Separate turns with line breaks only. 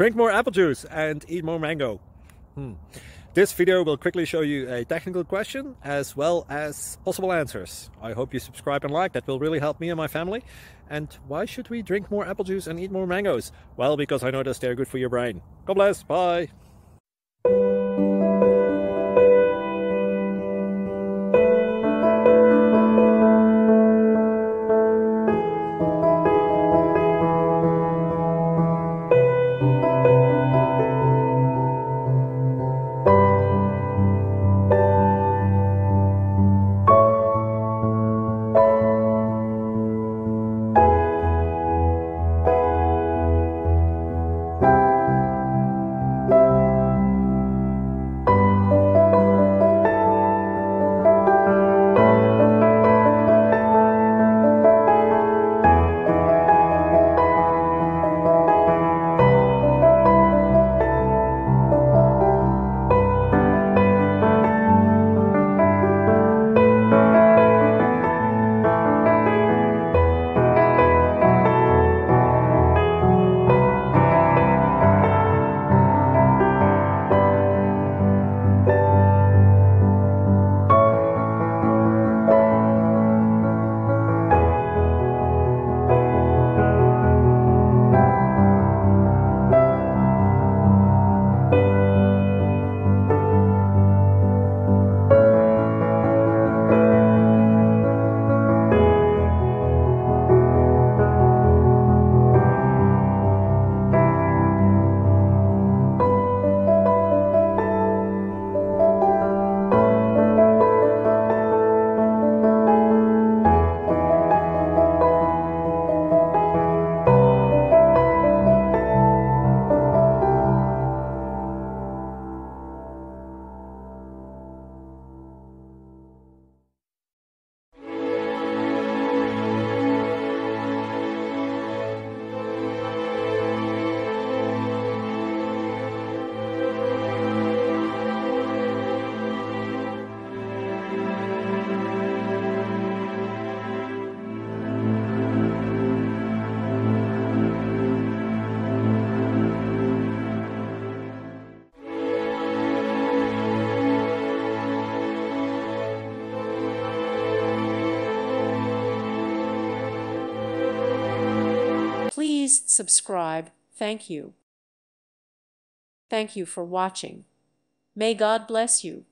Drink more apple juice and eat more mango. This video will quickly show you a technical question as well as possible answers. I hope you subscribe and like, that will really help me and my family. And why should we drink more apple juice and eat more mangoes? Well, because I noticed they're good for your brain. God bless, bye!
Please subscribe. Thank you. Thank you for watching. May God bless you.